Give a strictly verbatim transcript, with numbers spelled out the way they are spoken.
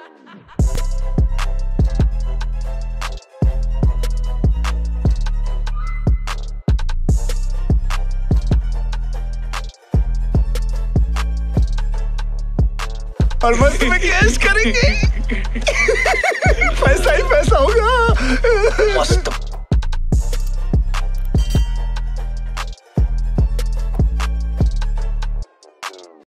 और मैं तुम्हें कैश करेंगे। पैसा ही पैसा होगा।